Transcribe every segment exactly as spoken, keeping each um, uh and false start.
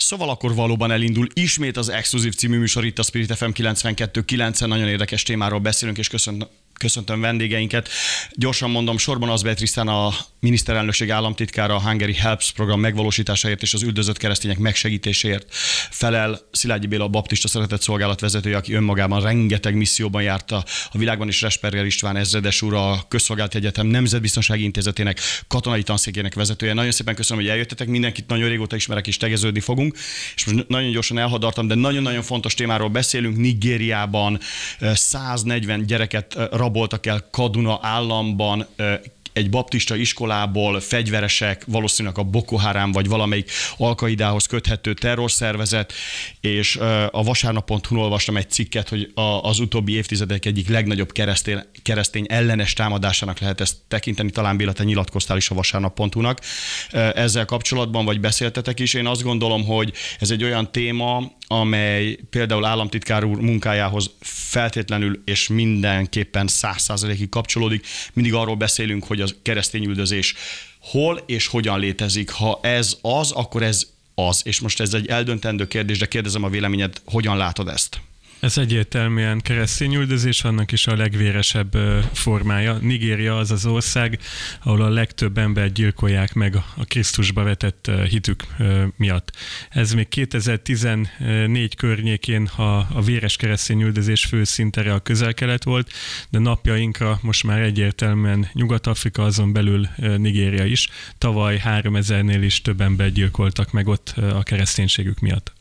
Szóval akkor valóban elindul ismét az Exkluzív című műsor itt a Spirit ef em kilencvenkettő kilencen. Nagyon érdekes témáról beszélünk, és köszönöm. Köszöntöm vendégeinket. Gyorsan mondom, sorban Azbej Trisztán, a miniszterelnökség államtitkára, a Hungary Helps program megvalósításáért és az üldözött keresztények megsegítéséért felel. Szilágyi Béla, a baptista szeretetszolgálat vezetője, aki önmagában rengeteg misszióban járt a világban, és Resperger István ezredes úr, a Közszolgálati Egyetem Nemzetbiztonsági Intézetének katonai tanszékének vezetője. Nagyon szépen köszönöm, hogy eljöttetek. Mindenkit nagyon régóta ismerek, és tegeződni fogunk. És most nagyon gyorsan elhadartam, de nagyon-nagyon fontos témáról beszélünk. Nigériában száznegyven gyereket raboltak el Kaduna államban, egy baptista iskolából fegyveresek, valószínűleg a Boko Haram vagy valamelyik Al-Qaidához köthető terrorszervezet, és a vasárnap pont hu-n olvastam egy cikket, hogy az utóbbi évtizedek egyik legnagyobb keresztény, keresztény ellenes támadásának lehet ezt tekinteni, talán Béla, te nyilatkoztál is a vasárnap pont hu-nak ezzel kapcsolatban, vagy beszéltetek is. Én azt gondolom, hogy ez egy olyan téma, amely például államtitkár úr munkájához feltétlenül és mindenképpen száz százalékig kapcsolódik. Mindig arról beszélünk, hogy a keresztényüldözés hol és hogyan létezik. Ha ez az, akkor ez az. És most ez egy eldöntendő kérdés, de kérdezem a véleményed, hogyan látod ezt? Ez egyértelműen keresztényüldözés, annak is a legvéresebb formája. Nigéria az az ország, ahol a legtöbb embert gyilkolják meg a Krisztusba vetett hitük miatt. Ez még kétezer-tizennégy környékén a, a véres keresztényüldözés fő szintere a Közel-Kelet volt, de napjainkra most már egyértelműen Nyugat-Afrika, azon belül Nigéria is. Tavaly háromezernél is több embert gyilkoltak meg ott a kereszténységük miatt.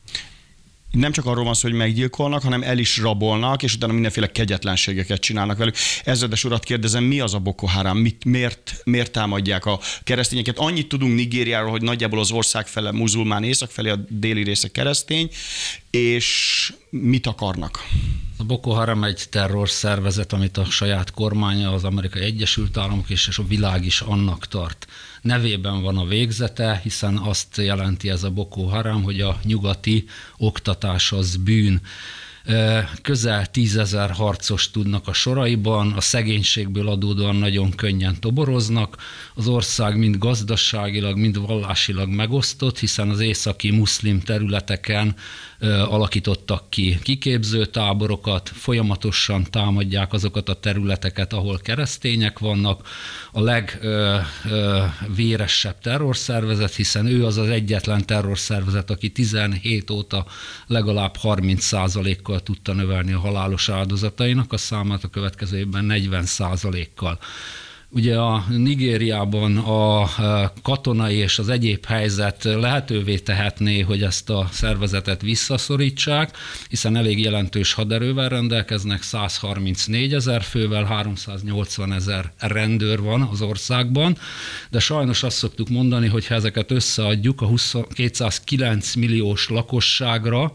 Nem csak arról van szó, hogy meggyilkolnak, hanem el is rabolnak, és utána mindenféle kegyetlenségeket csinálnak velük. Ezredes urat kérdezem, mi az a Boko Haram? Mit, miért, miért támadják a keresztényeket? Annyit tudunk Nigériáról, hogy nagyjából az ország fele muzulmán, észak felé, a déli része keresztény, és mit akarnak? A Boko Haram egy terrorszervezet, amit a saját kormánya, az Amerikai Egyesült Államok és a világ is annak tart. Nevében van a végzete, hiszen azt jelenti ez a Boko Haram, hogy a nyugati oktatás az bűn. Közel tízezer harcos tudnak a soraiban, a szegénységből adódóan nagyon könnyen toboroznak. Az ország mind gazdaságilag, mind vallásilag megosztott, hiszen az északi muszlim területeken alakítottak ki kiképző táborokat, folyamatosan támadják azokat a területeket, ahol keresztények vannak. A legvéresebb terrorszervezet, hiszen ő az az egyetlen terrorszervezet, aki tizenhét óta legalább harminc százalékkal tudta növelni a halálos áldozatainak a számát, a következő évben negyven százalékkal. Ugye a Nigériában a katonai és az egyéb helyzet lehetővé tehetné, hogy ezt a szervezetet visszaszorítsák, hiszen elég jelentős haderővel rendelkeznek, száz harmincnégy ezer fővel, háromszáznyolcvan ezer rendőr van az országban, de sajnos azt szoktuk mondani, hogy ha ezeket összeadjuk a kétszázkilenc milliós lakosságra,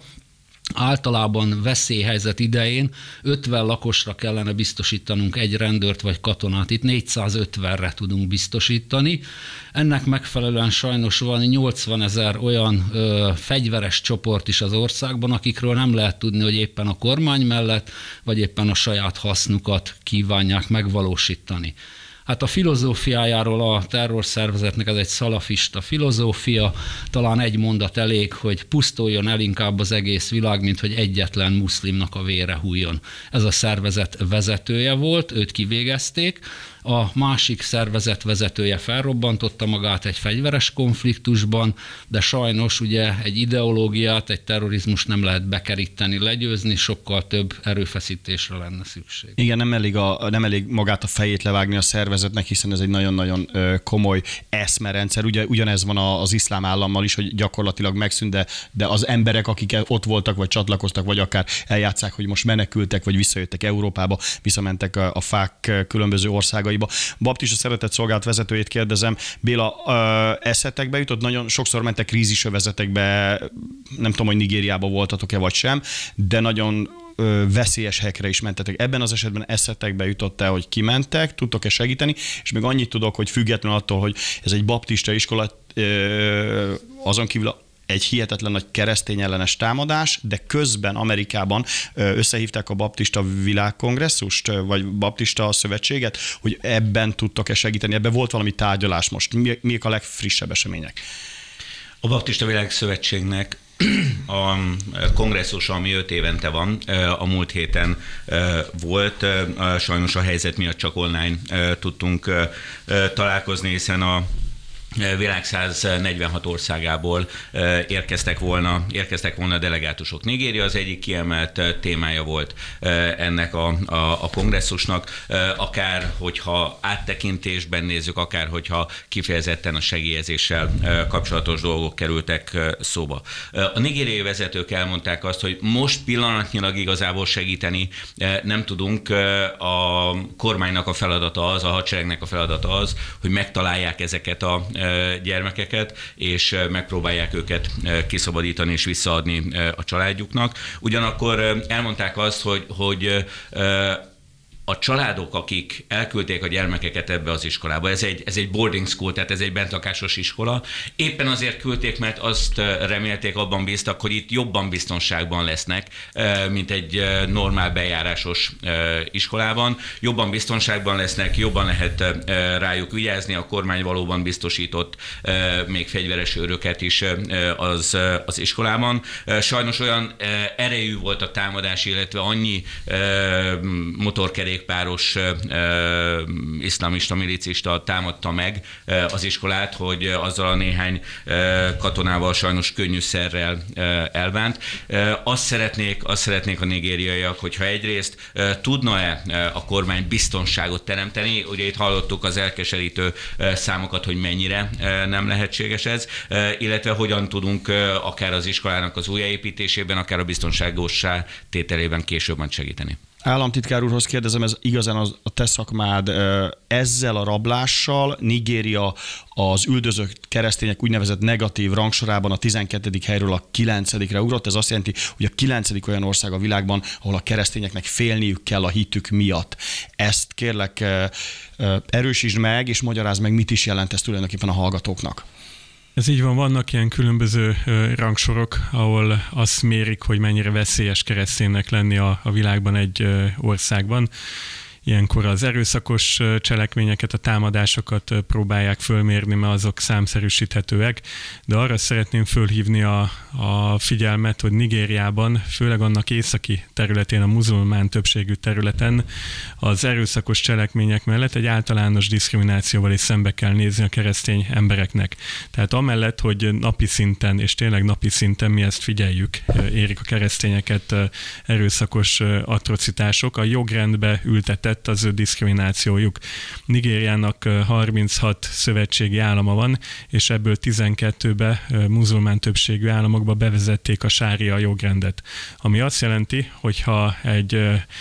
általában veszélyhelyzet idején ötven lakosra kellene biztosítanunk egy rendőrt vagy katonát, itt négyszázötvenre tudunk biztosítani. Ennek megfelelően sajnos van nyolcvan ezer olyan ö, fegyveres csoport is az országban, akikről nem lehet tudni, hogy éppen a kormány mellett, vagy éppen a saját hasznukat kívánják megvalósítani. Hát a filozófiájáról a terrorszervezetnek ez egy szalafista filozófia, talán egy mondat elég, hogy pusztuljon el inkább az egész világ, mint hogy egyetlen muszlimnak a vére hújjon. Ez a szervezet vezetője volt, őt kivégezték, a másik szervezet vezetője felrobbantotta magát egy fegyveres konfliktusban, de sajnos ugye egy ideológiát, egy terrorizmus nem lehet bekeríteni, legyőzni, sokkal több erőfeszítésre lenne szükség. Igen, nem elég, a, nem elég magát a fejét levágni a szervezetnek, hiszen ez egy nagyon-nagyon komoly eszmerendszer. Ugye, ugyanez van az iszlám állammal is, hogy gyakorlatilag megszűnt, de, de az emberek, akik ott voltak, vagy csatlakoztak, vagy akár eljátszák, hogy most menekültek, vagy visszajöttek Európába, visszamentek a, a fák különböző országai. Baptista Szeretetszolgálat vezetőjét kérdezem, Béla, eszetekbe jutott? Nagyon sokszor mentek krízisövezetekbe, nem tudom, hogy Nigériában voltatok-e vagy sem, de nagyon veszélyes helyekre is mentetek. Ebben az esetben eszetekbe jutott el, hogy kimentek, tudtok-e segíteni, és még annyit tudok, hogy függetlenül attól, hogy ez egy baptista iskola, azon kívül egy hihetetlen nagy keresztény ellenes támadás, de közben Amerikában összehívták a baptista világkongresszust, vagy baptista szövetséget, hogy ebben tudtak-e segíteni, ebben volt valami tárgyalás most. Miek a legfrissebb események? A Baptista Világszövetségnek A kongresszus, ami öt évente van, a múlt héten volt, sajnos a helyzet miatt csak online tudtunk találkozni, hiszen a világ száznegyvenhat országából érkeztek volna, érkeztek volna delegátusok. Nigéria az egyik kiemelt témája volt ennek a, a, a kongresszusnak, akár hogyha áttekintésben nézzük, akár hogyha kifejezetten a segélyezéssel kapcsolatos dolgok kerültek szóba. A nigériai vezetők elmondták azt, hogy most pillanatnyilag igazából segíteni nem tudunk, a kormánynak a feladata az, a hadseregnek a feladata az, hogy megtalálják ezeket a gyermekeket, és megpróbálják őket kiszabadítani és visszaadni a családjuknak. Ugyanakkor elmondták azt, hogy, hogy a családok, akik elküldték a gyermekeket ebbe az iskolába, ez egy, ez egy boarding school, tehát ez egy bentlakásos iskola, éppen azért küldték, mert azt remélték, abban bíztak, hogy itt jobban biztonságban lesznek, mint egy normál bejárásos iskolában. Jobban biztonságban lesznek, jobban lehet rájuk vigyázni, a kormány valóban biztosított még fegyveres őröket is az, az iskolában. Sajnos olyan erejű volt a támadás, illetve annyi motorkerék páros uh, iszlamista milicista támadta meg uh, az iskolát, hogy uh, azzal a néhány uh, katonával sajnos könnyűszerrel uh, elbánt. Uh, azt szeretnék, azt szeretnék a nigériaiak, hogyha egyrészt uh, tudna-e uh, a kormány biztonságot teremteni, ugye itt hallottuk az elkeserítő uh, számokat, hogy mennyire uh, nem lehetséges ez, uh, illetve hogyan tudunk uh, akár az iskolának az újjáépítésében, akár a biztonságossá tételében később majd segíteni. Államtitkár úrhoz kérdezem, ez igazán az, a te szakmád, ezzel a rablással Nigéria az üldözött keresztények úgynevezett negatív rangsorában a tizenkettedik helyről a kilencedikre ugrott. Ez azt jelenti, hogy a kilencedik olyan ország a világban, ahol a keresztényeknek félniük kell a hitük miatt. Ezt kérlek erősítsd meg, és magyarázd meg, mit is jelent ez tulajdonképpen a hallgatóknak. Ez így van, vannak ilyen különböző rangsorok, ahol azt mérik, hogy mennyire veszélyes kereszténynek lenni a, a világban egy országban. Ilyenkor az erőszakos cselekményeket, a támadásokat próbálják fölmérni, mert azok számszerűsíthetőek, de arra szeretném fölhívni a, a figyelmet, hogy Nigériában, főleg annak északi területén, a muzulmán többségű területen az erőszakos cselekmények mellett egy általános diszkriminációval is szembe kell nézni a keresztény embereknek. Tehát amellett, hogy napi szinten, és tényleg napi szinten mi ezt figyeljük, érik a keresztényeket erőszakos atrocitások, a jogrendbe ültetett az ő diszkriminációjuk. Nigériának harminchat szövetségi állama van, és ebből tizenkettőbe muzulmán többségű államokba bevezették a sária jogrendet. Ami azt jelenti, hogyha egy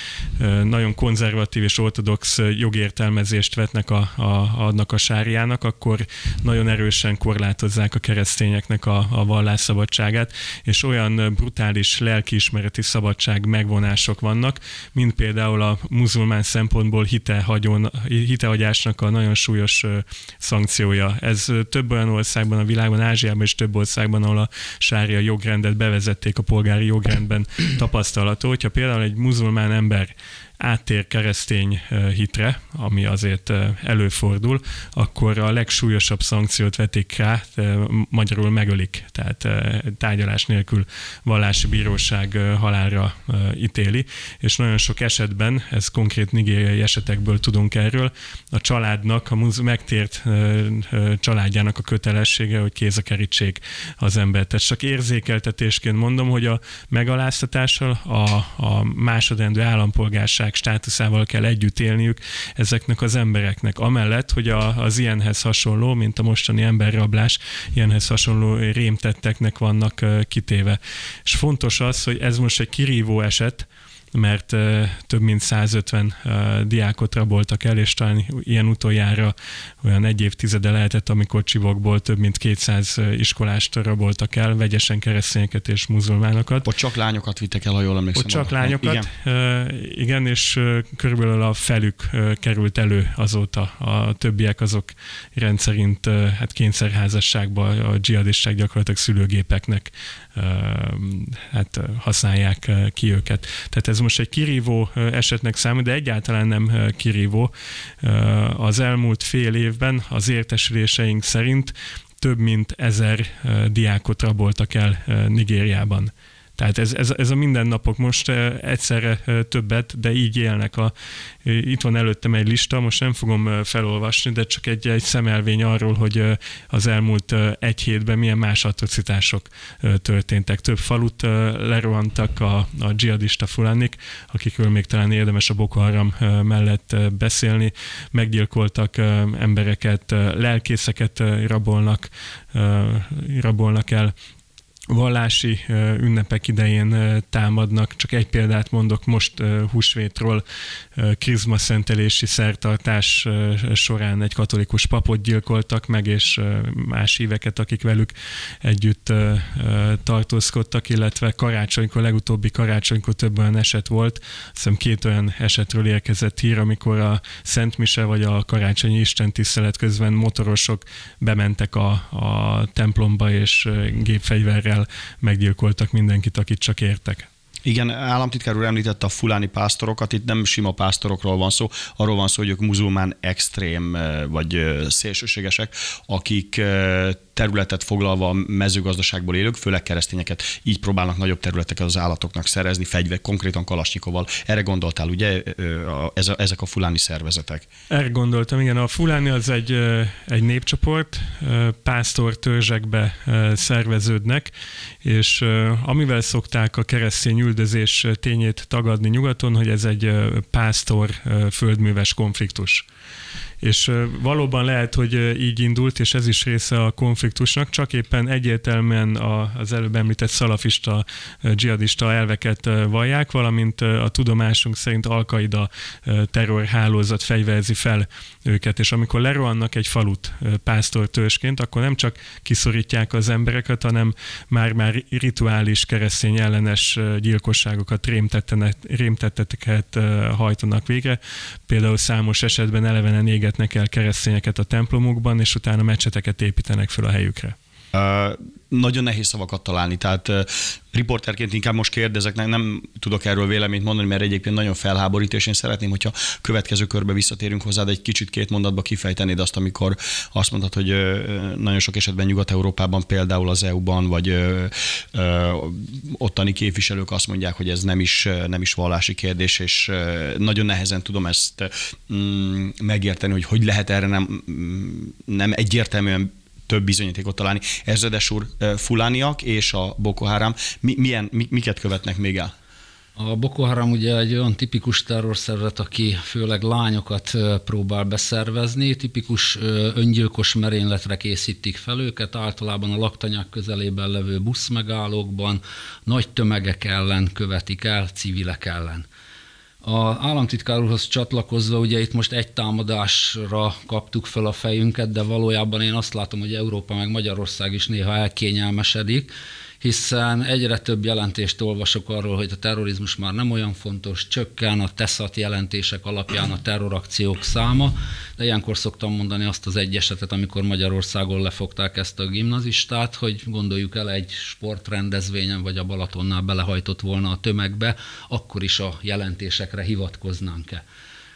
nagyon konzervatív és ortodox jogértelmezést vetnek a, a, adnak a sáriának, akkor nagyon erősen korlátozzák a keresztényeknek a, a vallásszabadságát, és olyan brutális lelkiismereti szabadság megvonások vannak, mint például a muzulmán szempontból hitehagyón, hitehagyásnak a nagyon súlyos szankciója. Ez több olyan országban a világban, Ázsiában és több országban, ahol a sária jogrendet bevezették a polgári jogrendben tapasztalható. Hogyha például egy muzulmán ember áttér keresztény hitre, ami azért előfordul, akkor a legsúlyosabb szankciót vetik rá, magyarul megölik, tehát tárgyalás nélkül vallási bíróság halálra ítéli, és nagyon sok esetben, ez konkrét nigériai esetekből tudunk erről, a családnak, a megtért családjának a kötelessége, hogy kézre az embert. Tehát csak érzékeltetésként mondom, hogy a megaláztatással a, a másodrendű állampolgárság státuszával kell együtt élniük ezeknek az embereknek. Amellett, hogy a, az ilyenhez hasonló, mint a mostani emberrablás, ilyenhez hasonló rémtetteknek vannak uh, kitéve. És fontos az, hogy ez most egy kirívó eset, mert uh, több mint százötven uh, diákot raboltak el, és talán ilyen utoljára olyan egy évtizede lehetett, amikor Csivokból több mint kétszáz iskolást raboltak el, vegyesen keresztényeket és muzulmánokat. Ott csak lányokat vittek el, ha jól emlékszem. Ott csak lányokat, igen, uh, igen és uh, körülbelül a felük uh, került elő azóta. A többiek azok rendszerint uh, hát kényszerházasságban a dzsihadisták gyakorlatilag szülőgépeknek uh, hát használják uh, ki őket. Tehát ez most egy kirívó esetnek számít, de egyáltalán nem kirívó. Az elmúlt fél évben az értesüléseink szerint több mint ezer diákot raboltak el Nigériában. Tehát ez, ez, ez a mindennapok most egyszerre többet, de így élnek. A, itt van előttem egy lista, most nem fogom felolvasni, de csak egy, egy szemelvény arról, hogy az elmúlt egy hétben milyen más atrocitások történtek. Több falut lerohantak a, a dzsihadista fulanik, akikről még talán érdemes a Boko Haram mellett beszélni. Meggyilkoltak embereket, lelkészeket rabolnak, rabolnak el. Vallási ünnepek idején támadnak. Csak egy példát mondok most húsvétról, krizmaszentelési szertartás során egy katolikus papot gyilkoltak meg, és más híveket, akik velük együtt tartózkodtak, illetve karácsonykor, legutóbbi karácsonykor több olyan eset volt. Azt hiszem két olyan esetről érkezett hír, amikor a Szent Mise vagy a karácsonyi istentisztelet közben motorosok bementek a, a templomba, és gépfegyverrel meggyilkoltak mindenkit, akit csak értek. Igen, államtitkár úr említette a fuláni pásztorokat, itt nem sima pásztorokról van szó, arról van szó, hogy ők muzulmán extrém vagy szélsőségesek, akik területet foglalva a mezőgazdaságból élők, főleg keresztényeket, így próbálnak nagyobb területeket az állatoknak szerezni, fegyver, konkrétan kalasnyikoval. Erre gondoltál, ugye, ezek a fuláni szervezetek? Erre gondoltam, igen. A fuláni az egy, egy népcsoport, pásztor törzsekbe szerveződnek, és amivel szokták a keresztény üldözés tényét tagadni nyugaton, hogy ez egy pásztor földműves konfliktus. És valóban lehet, hogy így indult, és ez is része a konfliktusnak, csak éppen egyértelműen az előbb említett szalafista, dzsihadista elveket vallják, valamint a tudomásunk szerint Al-Qaida terrorhálózat fegyverzi fel őket, és amikor lerohannak egy falut pásztortörzsként, akkor nem csak kiszorítják az embereket, hanem már-már rituális keresztény ellenes gyilkosságokat, rémtetteteket hajtanak végre. Például számos esetben elevenen égetnek el keresztényeket a templomokban, és utána mecseteket építenek fel a helyükre. Uh, nagyon nehéz szavakat találni, tehát uh, riporterként inkább most kérdezek, nem, nem tudok erről véleményt mondani, mert egyébként nagyon felháborító, és én szeretném, hogyha következő körbe visszatérünk hozzád, egy kicsit két mondatba kifejtenéd azt, amikor azt mondtad, hogy uh, nagyon sok esetben Nyugat-Európában, például az é u-ban, vagy uh, uh, ottani képviselők azt mondják, hogy ez nem is, uh, nem is vallási kérdés, és uh, nagyon nehezen tudom ezt um, megérteni, hogy hogy lehet erre nem, nem egyértelműen több bizonyítékot találni. Ezredes úr, fulániak és a Boko Haram, mi, milyen, mi, miket követnek még el? A Boko Haram ugye egy olyan tipikus terrorszervezet, aki főleg lányokat próbál beszervezni, tipikus öngyilkos merényletre készítik fel őket, általában a laktanyák közelében levő buszmegállókban, nagy tömegek ellen követik el, civilek ellen. Az államtitkár úrhoz csatlakozva, ugye itt most egy támadásra kaptuk fel a fejünket, de valójában én azt látom, hogy Európa meg Magyarország is néha elkényelmesedik, hiszen egyre több jelentést olvasok arról, hogy a terrorizmus már nem olyan fontos, csökken a TESZAT jelentések alapján a terrorakciók száma, de ilyenkor szoktam mondani azt az egy esetet, amikor Magyarországon lefogták ezt a gimnazistát, hogy gondoljuk el, egy sportrendezvényen vagy a Balatonnál belehajtott volna a tömegbe, akkor is a jelentésekre hivatkoznánk-e.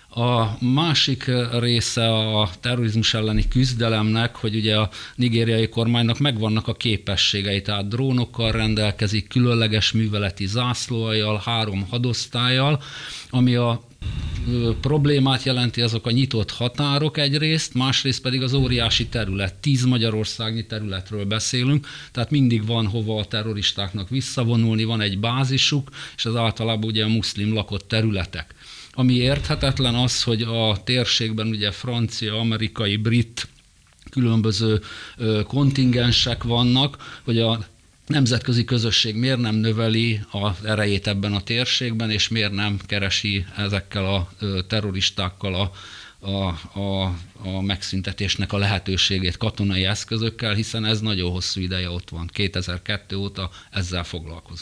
A másik része a terrorizmus elleni küzdelemnek, hogy ugye a nigériai kormánynak megvannak a képességei, tehát drónokkal rendelkezik, különleges műveleti zászlóajjal, három hadosztályjal, ami a problémát jelenti, azok a nyitott határok egyrészt, másrészt pedig az óriási terület. Tíz magyarországnyi területről beszélünk, tehát mindig van hova a terroristáknak visszavonulni, van egy bázisuk, és az általában ugye a muszlim lakott területek. Ami érthetetlen az, hogy a térségben ugye francia, amerikai, brit különböző kontingensek vannak, hogy a nemzetközi közösség miért nem növeli az erejét ebben a térségben, és miért nem keresi ezekkel a terroristákkal a, a, a, a megszüntetésnek a lehetőségét katonai eszközökkel, hiszen ez nagyon hosszú ideje ott van. kétezer-kettő óta ezzel foglalkozunk. Na,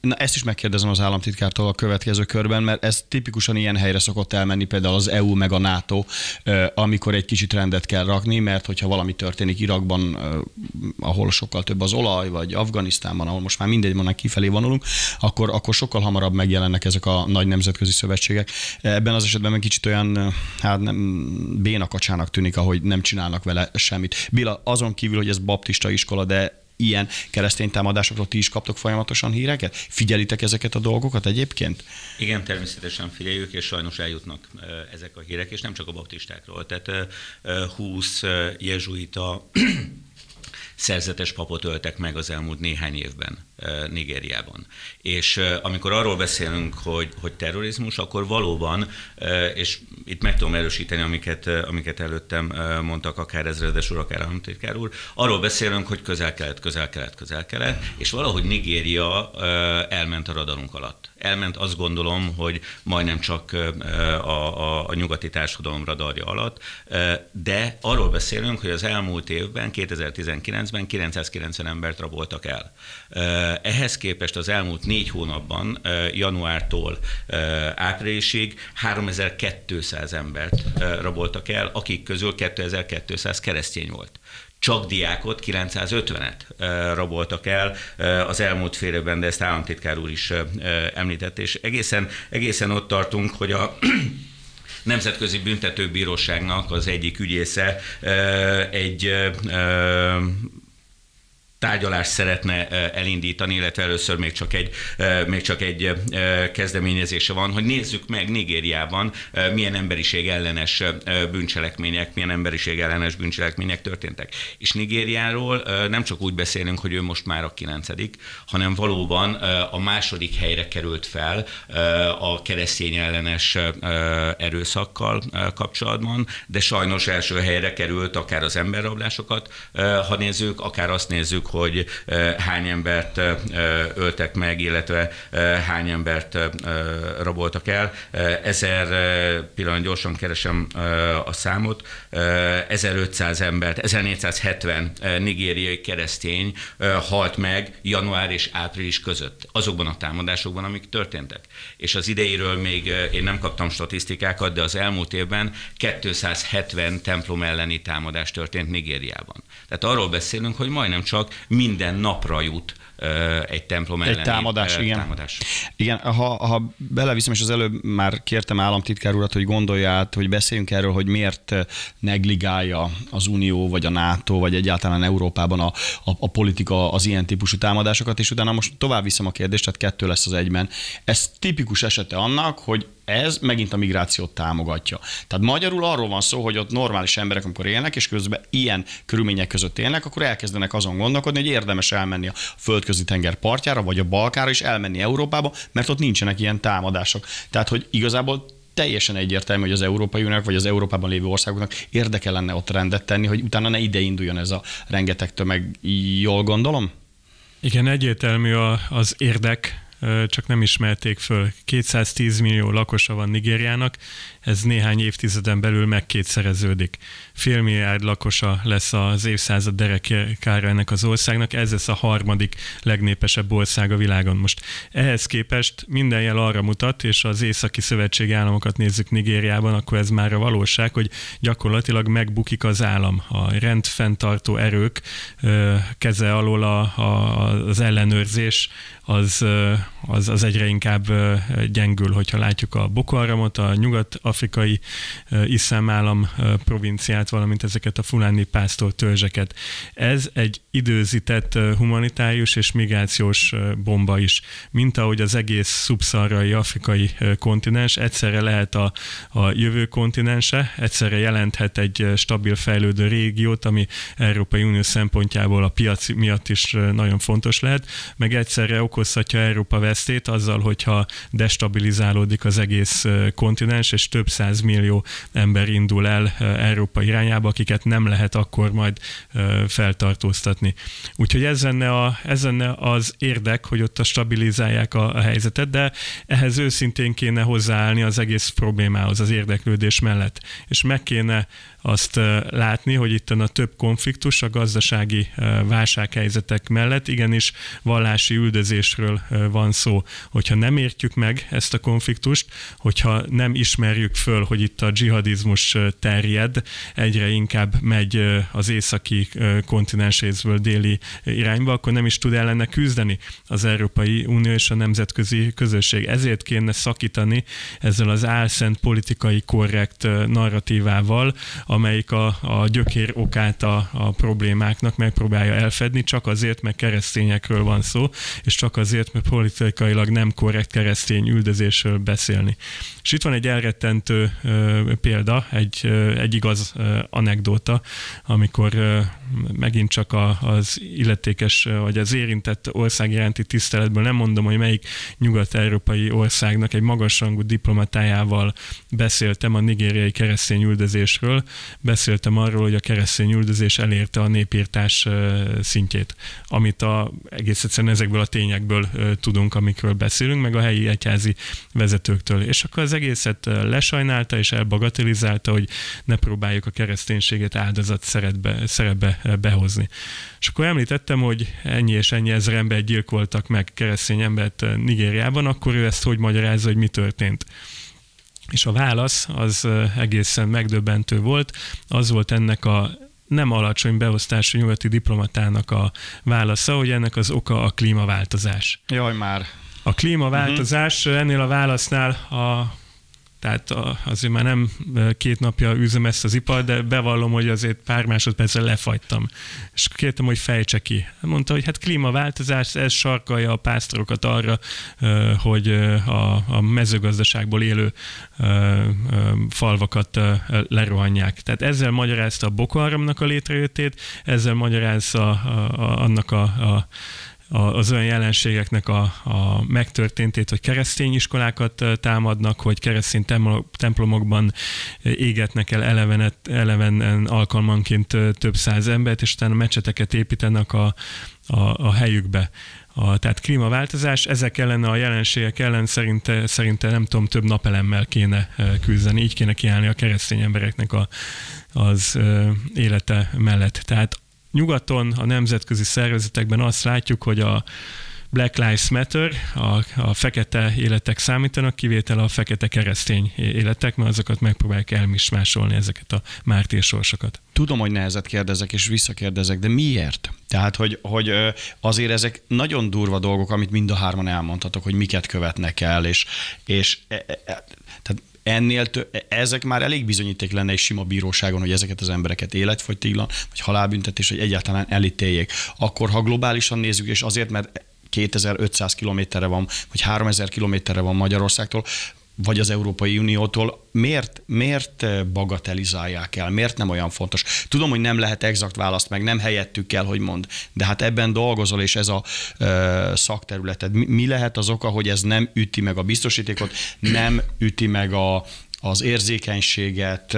Na, ezt is megkérdezem az államtitkártól a következő körben, mert ez tipikusan ilyen helyre szokott elmenni, például az é u meg a NATO, amikor egy kicsit rendet kell rakni, mert hogyha valami történik Irakban, ahol sokkal több az olaj, vagy Afganisztánban, ahol most már mindegy, mondnak kifelé vonulunk, akkor, akkor sokkal hamarabb megjelennek ezek a nagy nemzetközi szövetségek. Ebben az esetben meg kicsit olyan, hát nem, bénakacsának tűnik, ahogy nem csinálnak vele semmit. Béla, azon kívül, hogy ez baptista iskola, de ilyen keresztény támadásokról ti is kaptok folyamatosan híreket? Figyelitek ezeket a dolgokat egyébként? Igen, természetesen figyeljük, és sajnos eljutnak ezek a hírek, és nem csak a baptistákról. Tehát húsz jezsuita szerzetes papot öltek meg az elmúlt néhány évben Nigériában. És amikor arról beszélünk, hogy, hogy terrorizmus, akkor valóban, és itt meg tudom erősíteni, amiket, amiket előttem mondtak, akár ezredes úr, akár államtitkár úr, arról beszélünk, hogy közel-kelet, közel-kelet, közel-kelet, és valahogy Nigéria elment a radarunk alatt. Elment, azt gondolom, hogy majdnem csak a, a, a nyugati társadalom radarja alatt, de arról beszélünk, hogy az elmúlt évben, kétezer-tizenkilencben kilencszázkilencven embert raboltak el. Ehhez képest az elmúlt négy hónapban, januártól áprilisig háromezer-kétszáz embert raboltak el, akik közül kétezer-kétszáz keresztény volt. Csak diákot, kilencszázötvenet raboltak el az elmúlt fél évben, de ezt államtitkár úr is említett, és egészen, egészen ott tartunk, hogy a Nemzetközi Büntetőbíróságnak az egyik ügyésze egy tárgyalást szeretne elindítani, illetve először még csak egy, még csak egy kezdeményezése van, hogy nézzük meg Nigériában milyen emberiség ellenes bűncselekmények, milyen emberiség ellenes bűncselekmények történtek. És Nigériáról nem csak úgy beszélünk, hogy ő most már a kilencedik, hanem valóban a második helyre került fel a keresztény ellenes erőszakkal kapcsolatban, de sajnos első helyre került akár az emberrablásokat, ha nézzük, akár azt nézzük, hogy hány embert öltek meg, illetve hány embert raboltak el. Ezer, pillanat gyorsan keresem a számot, ezerötszáz embert, ezernégyszázhetven nigériai keresztény halt meg január és április között, azokban a támadásokban, amik történtek. És az ideiről még én nem kaptam statisztikákat, de az elmúlt évben kétszázhetven templom elleni támadás történt Nigériában. Tehát arról beszélünk, hogy majdnem csak minden napra jut egy templom elleni egy támadás, igen. támadás. Igen, ha, ha beleviszem, és az előbb már kértem államtitkár urat, hogy gondolja át, hogy beszéljünk erről, hogy miért negligálja az Unió, vagy a NATO, vagy egyáltalán Európában a, a, a politika az ilyen típusú támadásokat, és utána most tovább viszem a kérdést, tehát kettő lesz az egyben. Ez tipikus esete annak, hogy ez megint a migrációt támogatja. Tehát magyarul arról van szó, hogy ott normális emberek, amikor élnek, és közben ilyen körülmények között élnek, akkor elkezdenek azon gondolkodni, hogy érdemes elmenni a földközi tenger partjára, vagy a Balkánra, és elmenni Európába, mert ott nincsenek ilyen támadások. Tehát, hogy igazából teljesen egyértelmű, hogy az Európai Uniónak, vagy az Európában lévő országoknak érdeke lenne ott rendet tenni, hogy utána ne ide induljon ez a rengeteg tömeg. Jól gondolom? Igen, egyértelmű az érdek, csak nem ismerték föl. kétszáztíz millió lakosa van Nigériának, ez néhány évtizeden belül megkétszereződik. Fél milliárd lakosa lesz az évszázad derekára ennek az országnak, ez lesz a harmadik legnépesebb ország a világon. Most ehhez képest minden jel arra mutat, és az északi szövetségi államokat nézzük Nigériában, akkor ez már a valóság, hogy gyakorlatilag megbukik az állam. A rendfenntartó erők keze alól a, a, az ellenőrzés az, az, az egyre inkább gyengül, hogyha látjuk a Boko Haramot, a nyugat-afrikai iszlám állam provinciát, valamint ezeket a fulani pásztor törzseket. Ez egy időzített humanitárius és migrációs bomba is, mint ahogy az egész szubszaharai afrikai kontinens egyszerre lehet a, a jövő kontinense, egyszerre jelenthet egy stabil fejlődő régiót, ami Európai Unió szempontjából a piac miatt is nagyon fontos lehet, meg egyszerre okozhatja Európa vesztét azzal, hogyha destabilizálódik az egész kontinens, és több száz millió ember indul el Európa irányába, akiket nem lehet akkor majd feltartóztatni. Úgyhogy ez lenne, a, ez lenne az érdek, hogy ott a stabilizálják a, a helyzetet, de ehhez őszintén kéne hozzáállni az egész problémához, az érdeklődés mellett. És meg kéne azt látni, hogy itt a több konfliktus a gazdasági válsághelyzetek mellett igenis vallási üldözésről van szó. Hogyha nem értjük meg ezt a konfliktust, hogyha nem ismerjük föl, hogy itt a dzsihadizmus terjed, egyre inkább megy az északi kontinens részből déli irányba, akkor nem is tud ellene küzdeni az Európai Unió és a nemzetközi közösség. Ezért kéne szakítani ezzel az álszent politikai korrekt narratívával, amelyik a, a gyökér okát a, a problémáknak megpróbálja elfedni, csak azért, mert keresztényekről van szó, és csak azért, mert politikailag nem korrekt keresztény üldözésről beszélni. És itt van egy elrettentő ö, példa, egy, ö, egy igaz ö, anekdóta, amikor ö, megint csak a, az illetékes, vagy az érintett ország iránti tiszteletből, nem mondom, hogy melyik nyugat-európai országnak egy magasrangú diplomatájával beszéltem a nigériai keresztény üldözésről, beszéltem arról, hogy a keresztény üldözés elérte a népírtás szintjét, amit a, egész egyszerűen ezekből a tényekből tudunk, amikről beszélünk, meg a helyi egyházi vezetőktől. És akkor az egészet lesajnálta és elbagatelizálta, hogy ne próbáljuk a kereszténységet áldozat szerepbe, szerepbe behozni. És akkor említettem, hogy ennyi és ennyi ezer embert gyilkoltak meg, keresztény embert Nigériában, akkor ő ezt hogy magyarázza, hogy mi történt. És a válasz az egészen megdöbbentő volt. Az volt ennek a nem alacsony beosztású nyugati diplomatának a válasza, hogy ennek az oka a klímaváltozás. Jaj már. A klímaváltozás, uh-huh. ennél a válasznál a tehát azért már nem két napja üzem ezt az ipar, de bevallom, hogy azért pár másodpercre lefagytam. És kértem, hogy fejtse ki. Mondta, hogy hát klímaváltozás, ez sarkalja a pásztorokat arra, hogy a, a mezőgazdaságból élő falvakat lerohanják. Tehát ezzel magyarázta a Boko Haramnak a létrejöttét, ezzel magyarázza a, a, annak a, a az olyan jelenségeknek a, a megtörténtét, hogy keresztény iskolákat támadnak, hogy keresztény templomokban égetnek el elevenet, elevenen alkalmanként több száz embert, és utána mecseteket építenek a, a, a helyükbe. A, tehát klímaváltozás, ezek ellen a jelenségek ellen szerinte, szerinte nem tudom, több napelemmel kéne küzdeni, így kéne kiállni a keresztény embereknek a, az élete mellett. Tehát nyugaton, a nemzetközi szervezetekben azt látjuk, hogy a Black Lives Matter, a, a fekete életek számítanak, kivétel a fekete keresztény életek, mert azokat megpróbálják elmismásolni, ezeket a mártírsorsokat. Tudom, hogy nehezet kérdezek és visszakérdezek, de miért? Tehát, hogy, hogy azért ezek nagyon durva dolgok, amit mind a hárman elmondhatok, hogy miket követnek el, és, és e, e, tehát ennél tő, ezek már elég bizonyíték lenne egy sima bíróságon, hogy ezeket az embereket életfogytiglan, vagy halálbüntetés, hogy egyáltalán elítéljék. Akkor, ha globálisan nézzük, és azért, mert kétezer-ötszáz kilométerre van, vagy háromezer kilométerre van Magyarországtól, vagy az Európai Uniótól, miért, miért bagatelizálják el? Miért nem olyan fontos? Tudom, hogy nem lehet exakt választ, meg nem helyettük kell, hogy mond, de hát ebben dolgozol, és ez a ö, szakterületed. Mi, mi lehet az oka, hogy ez nem üti meg a biztosítékot, nem üti meg a, az érzékenységet?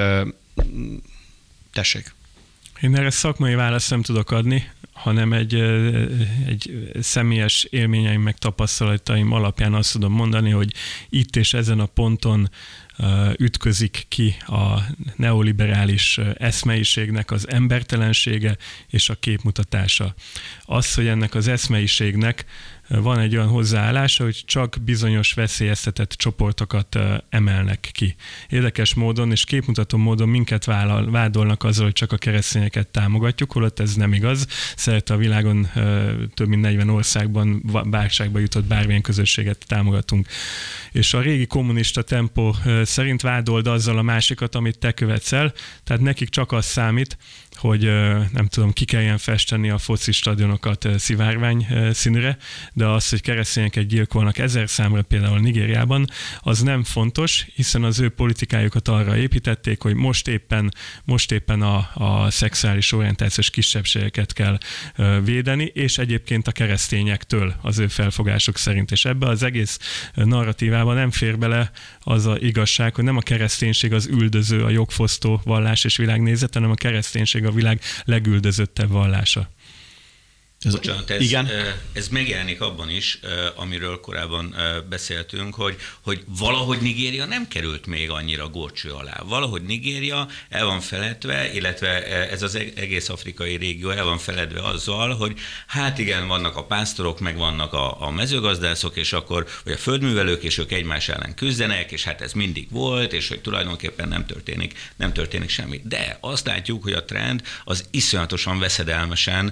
Tessék. Én erre szakmai választ nem tudok adni, hanem egy, egy személyes élményeim meg tapasztalataim alapján azt tudom mondani, hogy itt és ezen a ponton ütközik ki a neoliberális eszmeiségnek az embertelensége és a képmutatása. Az, hogy ennek az eszmeiségnek van egy olyan hozzáállása, hogy csak bizonyos veszélyeztetett csoportokat emelnek ki. Érdekes módon és képmutató módon minket vállal, vádolnak azzal, hogy csak a keresztényeket támogatjuk, holott ez nem igaz. Szerte a világon több mint negyven országban válságba jutott bármilyen közösséget támogatunk. És a régi kommunista tempó szerint vádold azzal a másikat, amit te követsz el, tehát nekik csak az számít, hogy nem tudom, ki kelljen festeni a foci stadionokat szivárvány színűre, de az, hogy keresztényeket gyilkolnak ezer számra például Nigériában, az nem fontos, hiszen az ő politikájukat arra építették, hogy most éppen, most éppen a, a szexuális orientációs kisebbségeket kell védeni, és egyébként a keresztényektől az ő felfogásuk szerint. És ebbe az egész narratívában nem fér bele az a igazság, hogy nem a kereszténység az üldöző, a jogfosztó vallás és világnézet, hanem a kereszténység a világ legüldözöttebb vallása. Ez, Bocsánat, ez, igen. ez megjelenik abban is, amiről korábban beszéltünk, hogy, hogy valahogy Nigéria nem került még annyira górcső alá. Valahogy Nigéria el van feledve, illetve ez az egész afrikai régió el van feledve azzal, hogy hát igen, vannak a pásztorok, meg vannak a, a mezőgazdászok, és akkor, vagy a földművelők, és ők egymás ellen küzdenek, és hát ez mindig volt, és hogy tulajdonképpen nem történik, nem történik semmi. De azt látjuk, hogy a trend az iszonyatosan veszedelmesen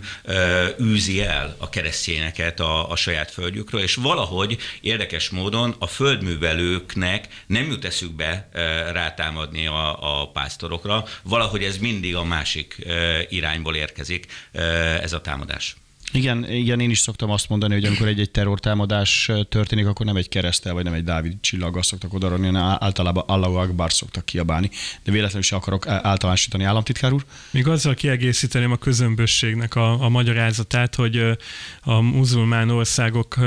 űzi el a keresztényeket a, a saját földjükről, és valahogy érdekes módon a földművelőknek nem jut eszükbe rátámadni a, a pásztorokra, valahogy ez mindig a másik irányból érkezik, ez a támadás. Igen, igen, én is szoktam azt mondani, hogy amikor egy-egy terrortámadás történik, akkor nem egy kereszttel, vagy nem egy Dávid csillaggal szoktak odaadni, hanem általában Allahu Akbar szoktak kiabálni. De véletlenül is akarok általánosítani, államtitkár úr. Még azzal kiegészíteném a közömbösségnek a, a magyarázatát, hogy a muzulmán országok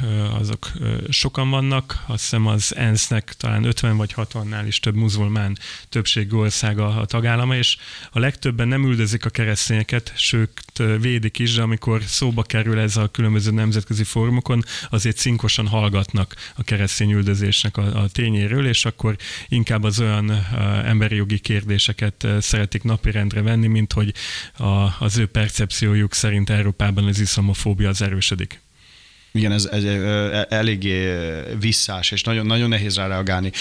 azok sokan vannak, azt hiszem az ENSZ-nek talán ötven vagy hatvannál is több muzulmán többségű országa a tagállama, és a legtöbben nem üldözik a keresztényeket, sőt védik is, de amikor szóba kerül ez a különböző nemzetközi fórumokon, azért cinkosan hallgatnak a keresztény üldözésnek a, a tényéről, és akkor inkább az olyan uh, emberi jogi kérdéseket uh, szeretik napirendre venni, mint hogy a, az ő percepciójuk szerint Európában az iszlamofóbia az erősödik. Igen, ez, ez eléggé visszás, és nagyon, nagyon nehéz rá reagálni.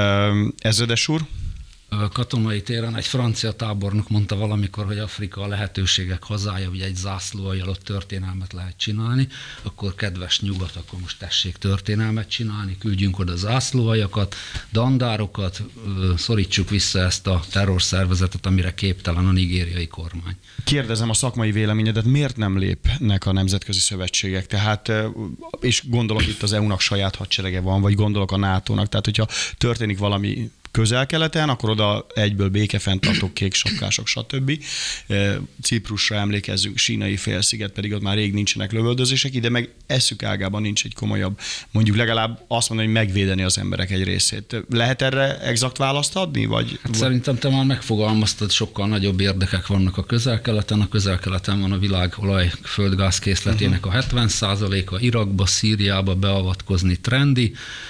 Ezredes úr? Katonai téren egy francia tábornok mondta valamikor, hogy Afrika a lehetőségek hazája, hogy egy zászlóaljal ott történelmet lehet csinálni, akkor kedves nyugat, akkor most tessék történelmet csinálni, küldjünk oda zászlóaljakat, dandárokat, szorítsuk vissza ezt a terrorszervezetet, amire képtelen a nigériai kormány. Kérdezem a szakmai véleményedet, miért nem lépnek a nemzetközi szövetségek? Tehát, és gondolok itt az é u-nak saját hadserege van, vagy gondolok a nátónak, tehát hogyha történik valami Közel-Keleten, akkor oda egyből békefenntartók, kék sapkások, stb. Ciprusra emlékezzünk, Sínai félsziget, pedig ott már rég nincsenek lövöldözések, ide meg eszük ágában nincs egy komolyabb, mondjuk legalább azt mondani, hogy megvédeni az emberek egy részét. Lehet erre exakt választ adni? Vagy... Hát szerintem te már megfogalmaztad, sokkal nagyobb érdekek vannak a Közel-Keleten. A Közel-Keleten van a világ olaj földgázkészletének uh-huh. a hetven százaléka, Irakba, Szíriába beavatkozni trendi.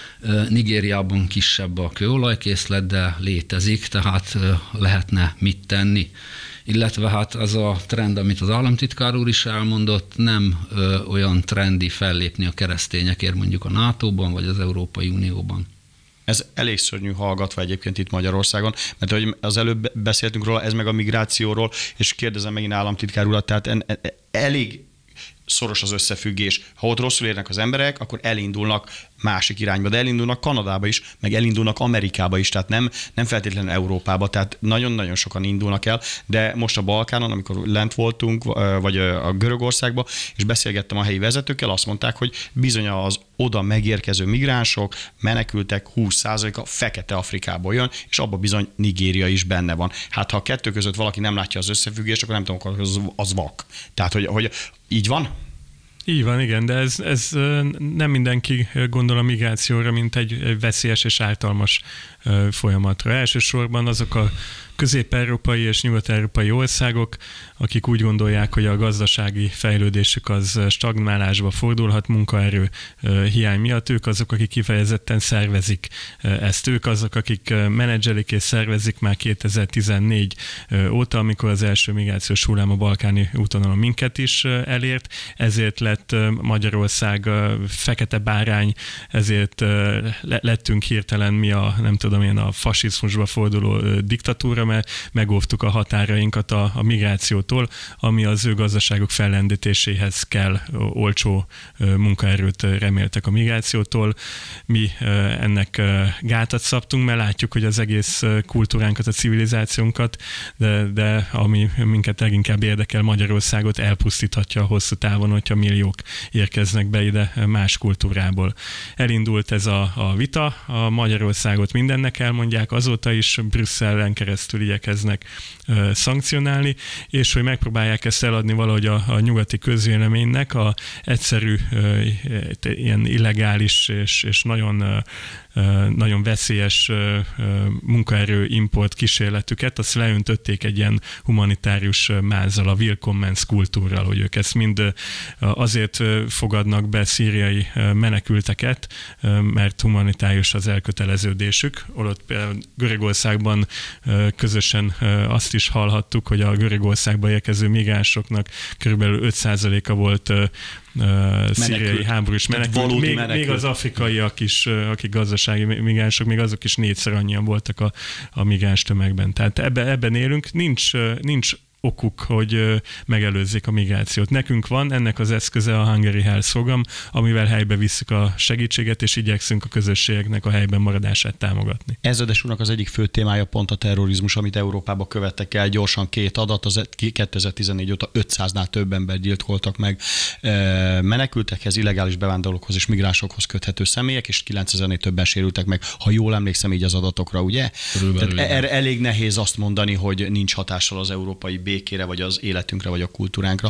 Nigériában kisebb a kőolajkészlet, de létezik, tehát lehetne mit tenni. Illetve hát az a trend, amit az államtitkár úr is elmondott, nem ö, olyan trendi fellépni a keresztényekért mondjuk a nátóban vagy az Európai Unióban. Ez elég szörnyű hallgatva egyébként itt Magyarországon, mert ahogy az előbb beszéltünk róla, ez meg a migrációról, és kérdezem megint államtitkár urat, tehát en, en, elég szoros az összefüggés. Ha ott rosszul érnek az emberek, akkor elindulnak másik irányba, de elindulnak Kanadába is, meg elindulnak Amerikába is, tehát nem, nem feltétlenül Európába, tehát nagyon-nagyon sokan indulnak el, de most a Balkánon, amikor lent voltunk, vagy a Görögországba, és beszélgettem a helyi vezetőkkel, azt mondták, hogy bizony az oda megérkező migránsok, menekültek húsz százaléka Fekete Afrikából jön, és abban bizony Nigéria is benne van. Hát ha a kettő között valaki nem látja az összefüggést, akkor nem tudom, akkor az, az vak. Tehát, hogy, hogy így van? Így van, igen, de ez, ez nem mindenki gondol a migrációra, mint egy veszélyes és ártalmas folyamatra. Elsősorban azok a közép-európai és nyugat-európai országok, akik úgy gondolják, hogy a gazdasági fejlődésük az stagnálásba fordulhat munkaerő hiány miatt, ők azok, akik kifejezetten szervezik ezt. Ők azok, akik menedzselik és szervezik már kétezer-tizennégy óta, amikor az első migrációs hullám a balkáni útvonalon minket is elért, ezért lett Magyarország fekete bárány, ezért lettünk hirtelen mi a, nem tudom én, a fasizmusba forduló diktatúra, mert megóvtuk a határainkat a, a migrációtól, ami az ő gazdaságok fellendítéséhez kell olcsó munkaerőt reméltek a migrációtól. Mi ennek gátat szabtunk, mert látjuk, hogy az egész kultúránkat, a civilizációnkat, de, de ami minket leginkább érdekel, Magyarországot elpusztíthatja a hosszú távon, hogyha milliók érkeznek be ide más kultúrából. Elindult ez a, a vita, a Magyarországot mindennek elmondják, azóta is Brüsszelen keresztül igyekeznek ö, szankcionálni, és hogy megpróbálják ezt eladni valahogy a, a nyugati közvéleménynek, a egyszerű, ö, ilyen illegális és, és nagyon ö, nagyon veszélyes munkaerő import kísérletüket, azt leöntötték egy ilyen humanitárius mázzal, a Willkommens kultúrral, hogy ők ezt mind azért fogadnak be szíriai menekülteket, mert humanitárius az elköteleződésük. Ott például Görögországban közösen azt is hallhattuk, hogy a Görögországba érkező migránsoknak körülbelül öt százaléka volt szíriai háborús menekült. Még, menekült. Még az afrikaiak is, akik gazdasági migránsok, még azok is négyszer annyian voltak a, a migráns tömegben. Tehát ebben, ebben élünk, nincs, nincs okuk, hogy megelőzzék a migrációt. Nekünk van ennek az eszköze a Hungary Health program, amivel helybe visszük a segítséget, és igyekszünk a közösségeknek a helyben maradását támogatni. Ezredes úrnak az egyik fő témája pont a terrorizmus, amit Európába követtek el. Gyorsan két adat, az kétezer-tizennégy óta ötszáznál több ember gyilkoltak meg menekültekhez, illegális bevándorlókhoz és migránsokhoz köthető személyek, és kilencezernél többen sérültek meg, ha jól emlékszem így az adatokra, ugye? Tehát erre elég nehéz azt mondani, hogy nincs hatással az európai békére, vagy az életünkre, vagy a kultúránkra.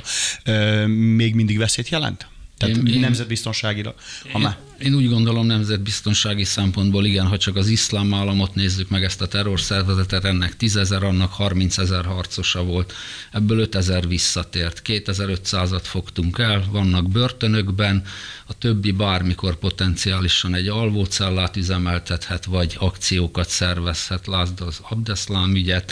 Még mindig veszélyt jelent? Tehát én, nemzetbiztonságira? Ha én, már... én úgy gondolom, nemzetbiztonsági szempontból igen, ha csak az iszlám államot nézzük meg, ezt a terrorszervezetet, ennek tízezer, annak harmincezer harcosa volt, ebből ötezer visszatért, kétezer-ötszázat fogtunk el, vannak börtönökben, a többi bármikor potenciálisan egy alvócellát üzemeltethet, vagy akciókat szervezhet, lásd az Abdeszlám ügyet.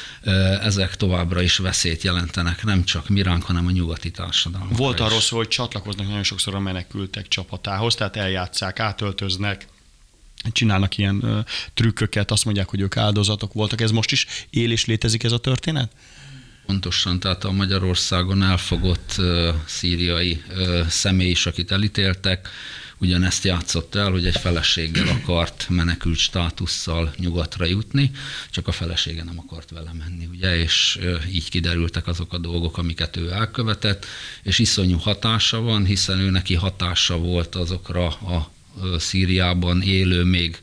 Ezek továbbra is veszélyt jelentenek, nem csak mi ránk, hanem a nyugati társadalmak. Volt arról szó, hogy csatlakoznak nagyon sokszor a menekültek csapatához, tehát eljátsszák, átöltöznek, csinálnak ilyen ö, trükköket, azt mondják, hogy ők áldozatok voltak. Ez most is él és létezik ez a történet? Pontosan, tehát a Magyarországon elfogott uh, szíriai uh, személy is, akit elítéltek, ugyanezt játszott el, hogy egy feleséggel akart menekült státusszal nyugatra jutni, csak a felesége nem akart vele menni, ugye, és így kiderültek azok a dolgok, amiket ő elkövetett, és iszonyú hatása van, hiszen ő neki hatása volt azokra a Szíriában élő még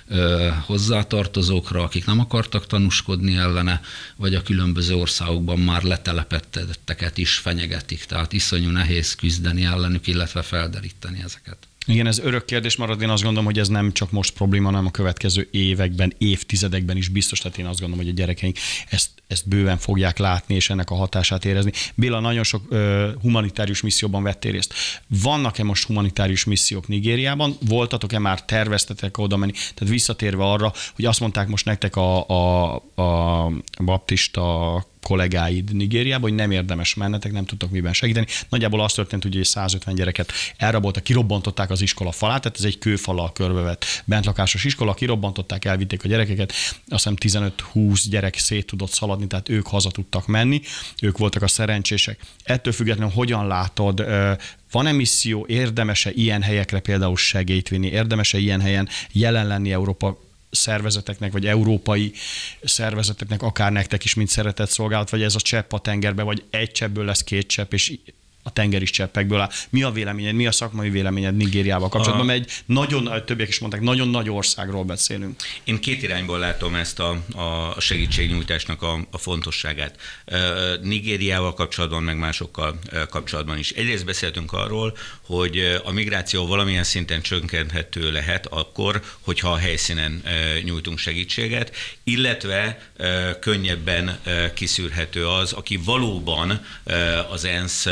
hozzátartozókra, akik nem akartak tanúskodni ellene, vagy a különböző országokban már letelepetteket is fenyegetik, tehát iszonyú nehéz küzdeni ellenük, illetve felderíteni ezeket. Igen, ez örök kérdés marad, én azt gondolom, hogy ez nem csak most probléma, hanem a következő években, évtizedekben is biztos, tehát én azt gondolom, hogy a gyerekeink ezt, ezt bőven fogják látni, és ennek a hatását érezni. Béla, nagyon sok uh, humanitárius misszióban vettél részt. Vannak-e most humanitárius missziók Nigériában? Voltatok-e már, terveztetek oda menni? Tehát visszatérve arra, hogy azt mondták most nektek a, a, a baptista kollégáid Nigériában, hogy nem érdemes mennetek, nem tudtok miben segíteni. Nagyjából az történt, hogy százötven gyereket elraboltak, kirobbantották az iskola falát, tehát ez egy kőfallal körbevett bentlakásos iskola, kirobbantották, elvitték a gyerekeket, azt hiszem tizenöt-húsz gyerek szét tudott szaladni, tehát ők haza tudtak menni, ők voltak a szerencsések. Ettől függetlenül hogyan látod, van-e misszió, érdemes-e ilyen helyekre például segélyt vinni, érdemes-e ilyen helyen jelen lenni Európa szervezeteknek, vagy európai szervezeteknek, akár nektek is, mint szeretett szolgálat, vagy ez a csepp a tengerbe, vagy egy cseppből lesz két csepp, és a tenger is cseppekből áll. Mi a véleményed, mi a szakmai véleményed Nigériával kapcsolatban? Mert egy nagyon, többiek is mondták, nagyon nagy országról beszélünk. Én két irányból látom ezt a, a segítségnyújtásnak a, a fontosságát. Nigériával kapcsolatban, meg másokkal kapcsolatban is. Egyrészt beszéltünk arról, hogy a migráció valamilyen szinten csökkenthető lehet akkor, hogyha a helyszínen nyújtunk segítséget, illetve könnyebben kiszűrhető az, aki valóban az ENSZ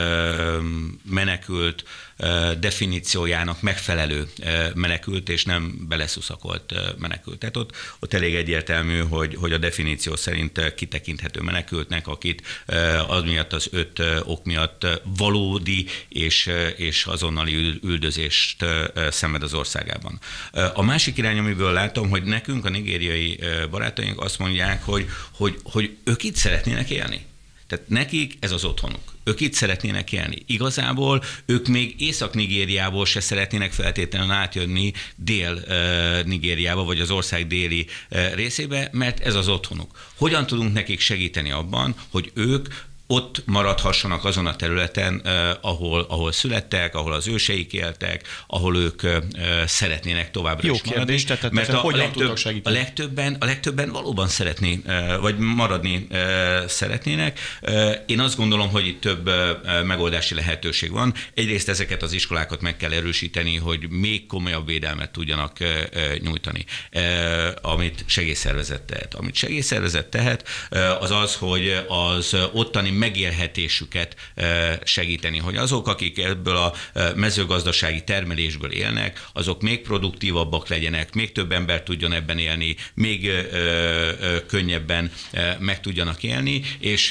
menekült definíciójának megfelelő menekült, és nem beleszuszakolt menekült. Tehát ott, ott elég egyértelmű, hogy, hogy a definíció szerint kitekinthető menekültnek, akit az miatt, az öt ok miatt valódi és, és azonnali üldözést szenved az országában. A másik irány, amiből látom, hogy nekünk a nigériai barátaink azt mondják, hogy, hogy, hogy ők itt szeretnének élni. Tehát nekik ez az otthonuk. Ők itt szeretnének élni. Igazából ők még Észak-Nigériából se szeretnének feltétlenül átjönni Dél-Nigériába, vagy az ország déli részébe, mert ez az otthonuk. Hogyan tudunk nekik segíteni abban, hogy ők ott maradhassanak azon a területen, eh, ahol, ahol születtek, ahol az őseik éltek, ahol ők eh, szeretnének továbbra Jó is maradni. kérdés, tehát, mert a, hogy a, legtöbb, a, legtöbben, a legtöbben valóban szeretni, eh, vagy maradni eh, szeretnének. Eh, én azt gondolom, hogy itt több eh, megoldási lehetőség van. Egyrészt ezeket az iskolákat meg kell erősíteni, hogy még komolyabb védelmet tudjanak eh, eh, nyújtani, eh, amit segélyszervezet tehet. Amit segélyszervezet tehet, eh, az az, hogy az ottani megélhetésüket segíteni, hogy azok, akik ebből a mezőgazdasági termelésből élnek, azok még produktívabbak legyenek, még több ember tudjon ebben élni, még könnyebben meg tudjanak élni, és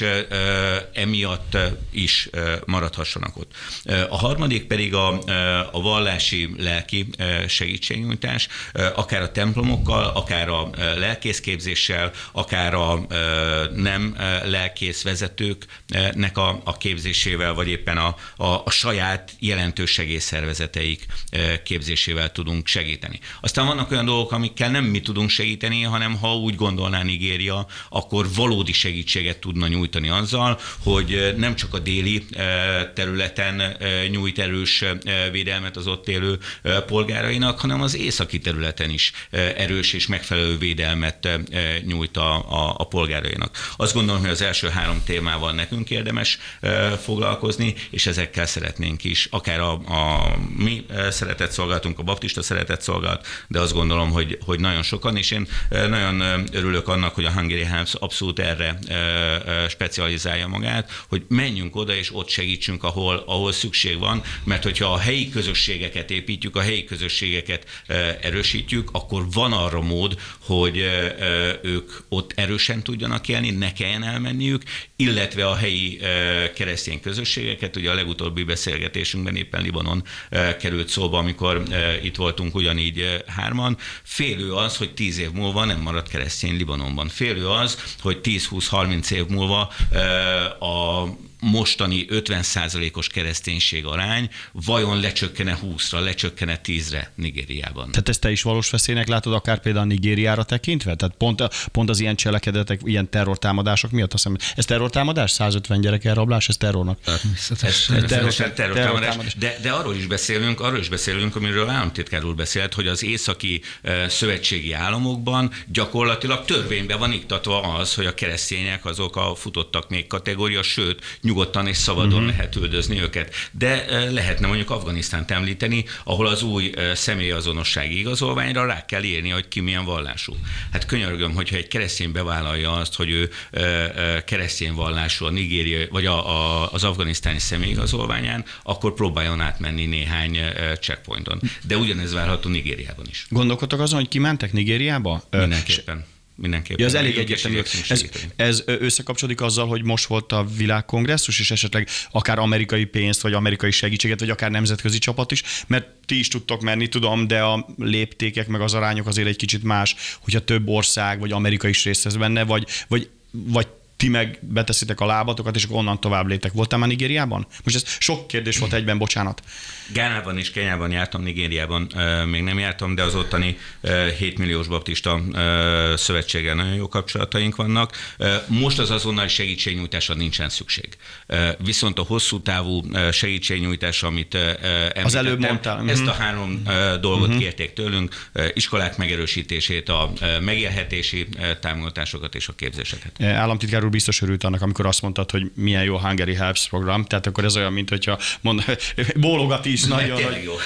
emiatt is maradhassanak ott. A harmadik pedig a, a vallási lelki segítségnyújtás, akár a templomokkal, akár a lelkészképzéssel, akár a nem lelkész vezetőknek a, a képzésével, vagy éppen a, a, a saját jelentős segélyszervezeteik képzésével tudunk segíteni. Aztán vannak olyan dolgok, amikkel nem mi tudunk segíteni, hanem ha úgy gondolná Nigéria, akkor valódi segítséget tudna nyújtani azzal, hogy nem csak a déli területen nyújt erős védelmet az ott élő polgárainak, hanem az északi területen is erős és megfelelő védelmet nyújt a, a, a polgárainak. Azt gondolom, hogy az első három témával nekünk érdemes foglalkozni, és ezekkel szeretnénk is, akár a, a mi szeretett szolgálatunk, a baptista szeretett szolgálat, de azt gondolom, hogy, hogy nagyon sokan, és én nagyon örülök annak, hogy a Hungary Helps abszolút erre specializálja magát, hogy menjünk oda, és ott segítsünk, ahol, ahol szükség van, mert hogyha a helyi közösségeket építjük, a helyi közösségeket erősítjük, akkor van arra mód, hogy ők ott erősen tudjanak élni, ne kelljen elmenniük, illetve a helyi keresztény közösségeket, ugye a legutóbbi beszélgetésünkben éppen Libanon került szóba, amikor itt voltunk ugyanígy hárman. Félő az, hogy tíz év múlva nem marad keresztény Libanonban. Félő az, hogy tíz-húsz-harminc év múlva a mostani ötven százalékos kereszténység arány vajon lecsökkene húszra, lecsökkene tízre Nigériában. Tehát ezt te is valós veszélynek látod, akár például Nigériára tekintve? Tehát pont, pont az ilyen cselekedetek, ilyen terrortámadások miatt azt hiszem, ez terrortámadás? százötven gyerek elrablás, ez terrornak? Természetesen terror, terrortámadás. De, de arról is beszélünk, arról is beszélünk, amiről államtitkár úr beszélt, hogy az északi uh, szövetségi államokban gyakorlatilag törvényben van iktatva az, hogy a keresztények azok a futottak még kategória, sőt, nyugodtan és szabadon uh-huh. lehet üldözni őket. De lehetne mondjuk Afganisztánt említeni, ahol az új személyazonossági igazolványra rá kell írni, hogy ki milyen vallású. Hát könyörgöm, hogyha egy keresztény bevállalja azt, hogy ő keresztény vallású a nigériai, vagy a, a, az afganisztáni személyigazolványán, akkor próbáljon átmenni néhány checkpointon. De ugyanez várható Nigériában is. Gondolkodtak azon, hogy kimentek Nigériába? Mindenképpen. Mindenképpen. Ja, ez elég egyértelmű. Ez, ez összekapcsolódik azzal, hogy most volt a világkongresszus, és esetleg akár amerikai pénzt, vagy amerikai segítséget, vagy akár nemzetközi csapat is, mert ti is tudtok menni, tudom, de a léptékek, meg az arányok azért egy kicsit más, hogyha több ország, vagy Amerika is részt vesz benne, vagy, vagy, vagy ti meg beteszitek a lábatokat, és akkor onnan tovább léptek. Voltál már Nigériában? Most ez sok kérdés volt egyben, bocsánat. Gánában és Kenyában jártam, Nigériában uh, még nem jártam, de az ottani uh, hét milliós baptista uh, szövetséggel nagyon jó kapcsolataink vannak. Uh, most az azonnali segítségnyújtásra nincsen szükség. Uh, viszont a hosszú távú uh, segítségnyújtás, amit uh, említettem, az előbb mondtál. Ezt a három uh, dolgot uh-huh. kérték tőlünk, uh, iskolák megerősítését, a uh, megélhetési uh, támogatásokat és a képzéseket. Államtitkár úr biztos örült annak, amikor azt mondtad, hogy milyen jó Hungary Helps program, tehát akkor ez olyan, mint hogyha mond, bólogat is nagyon. Hogy... jó.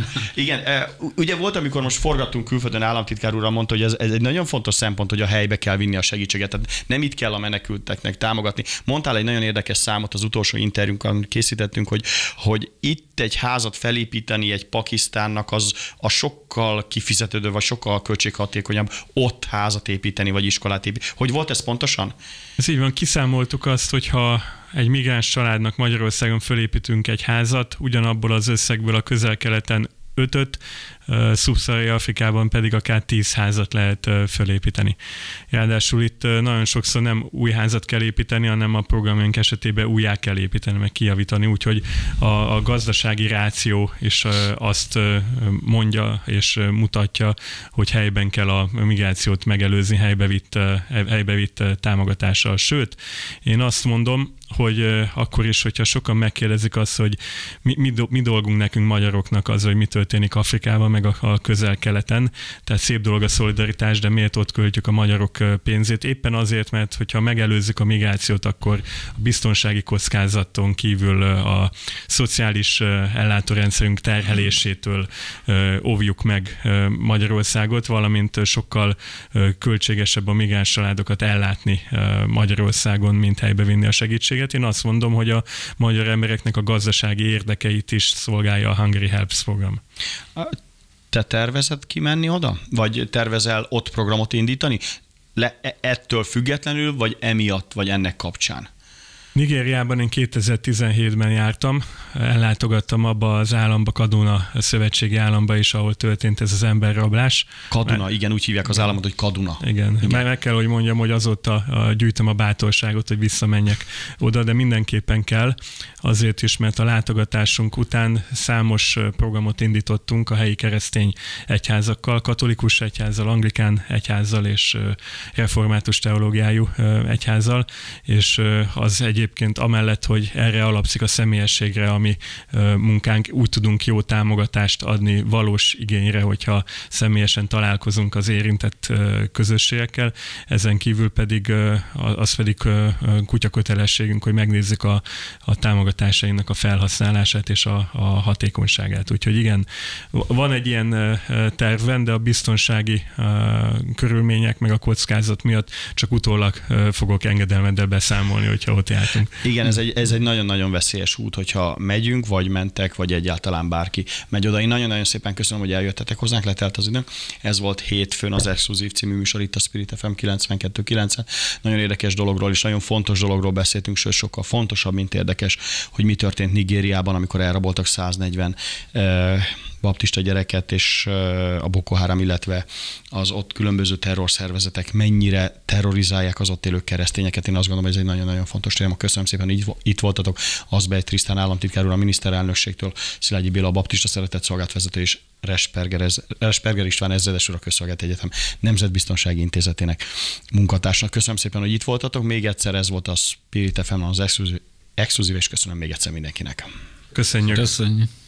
Igen, ugye volt, amikor most forgattunk külföldön, államtitkár úrral mondta, hogy ez, ez egy nagyon fontos szempont, hogy a helybe kell vinni a segítséget, tehát nem itt kell a menekülteknek támogatni. Mondtál egy nagyon érdekes számot az utolsó interjúnkon készítettünk, hogy, hogy itt egy házat felépíteni egy Pakisztánnak az a sokkal kifizetődő, vagy sokkal költséghatékonyabb ott házat építeni, vagy iskolát építeni. Hogy volt ez pontosan? Ez így van, kiszámoltuk azt, hogyha egy migráns családnak Magyarországon fölépítünk egy házat, ugyanabból az összegből a Közel-Keleten ötöt, szubszaharai Afrikában pedig akár tíz házat lehet fölépíteni. Ráadásul itt nagyon sokszor nem új házat kell építeni, hanem a programjaink esetében újjá kell építeni, meg kijavítani, úgyhogy a, a gazdasági ráció is azt mondja és mutatja, hogy helyben kell a migrációt megelőzni helybe vitt, helybe vitt támogatással. Sőt, én azt mondom, hogy akkor is, hogyha sokan megkérdezik azt, hogy mi, mi, mi dolgunk nekünk magyaroknak az, hogy mi történik Afrikában, meg a, a közel-keleten. Tehát szép dolog a szolidaritás, de miért ott költjük a magyarok pénzét? Éppen azért, mert hogyha megelőzzük a migrációt, akkor a biztonsági kockázaton kívül a szociális ellátórendszerünk terhelésétől óvjuk meg Magyarországot, valamint sokkal költségesebb a migráns családokat ellátni Magyarországon, mint helybe vinni a segítséget. Én azt mondom, hogy a magyar embereknek a gazdasági érdekeit is szolgálja a Hungary Helps program. Te tervezed kimenni oda? Vagy tervezel ott programot indítani? Le, ettől függetlenül, vagy emiatt, vagy ennek kapcsán? Nigériában én kétezer-tizenhétben jártam, ellátogattam abba az államba, Kaduna szövetségi államba is, ahol történt ez az emberrablás. Kaduna, Már... igen, úgy hívják az államot, hogy Kaduna. Igen, igen. Meg kell, hogy mondjam, hogy azóta gyűjtöm a bátorságot, hogy visszamenjek oda, de mindenképpen kell, azért is, mert a látogatásunk után számos programot indítottunk a helyi keresztény egyházakkal, katolikus egyházzal, anglikán egyházzal és református teológiájú egyházzal, és az egy Egyébként amellett, hogy erre alapszik a személyességre, ami munkánk, úgy tudunk jó támogatást adni valós igényre, hogyha személyesen találkozunk az érintett közösségekkel. Ezen kívül pedig az pedig kutyakötelességünk, hogy megnézzük a, a támogatásainknak a felhasználását és a, a hatékonyságát. Úgyhogy igen, van egy ilyen tervem, de a biztonsági körülmények meg a kockázat miatt csak utólag fogok engedelmeddel beszámolni, hogyha ott jártunk. Igen, ez egy, ez egy nagyon-nagyon veszélyes út, hogyha megyünk, vagy mentek, vagy egyáltalán bárki megy oda. Én nagyon-nagyon szépen köszönöm, hogy eljöttetek hozzánk, letelt az időnk. Ez volt hétfőn az Exkluzív című műsor itt a Spirit ef em kilencvenkettő kilencen. Nagyon érdekes dologról és nagyon fontos dologról beszéltünk, sőt sokkal fontosabb, mint érdekes, hogy mi történt Nigériában, amikor elraboltak száznegyven eh, baptista gyereket, és a Boko Haram, illetve az ott különböző terrorszervezetek mennyire terrorizálják az ott élő keresztényeket. Én azt gondolom, hogy ez egy nagyon-nagyon fontos téma. Köszönöm szépen, hogy itt voltatok. Azbej Trisztán államtitkár úr a miniszterelnökségtől, Szilágyi Béla a baptista szeretett szolgálatvezető és Resperger, Resperger István ezredes úr a Közszolgálati Egyetem Nemzetbiztonsági Intézetének munkatársnak. Köszönöm szépen, hogy itt voltatok. Még egyszer ez volt a Spirit ef em az exkluzív, exkluzív és köszönöm még egyszer mindenkinek. Köszönjük. Köszönjük.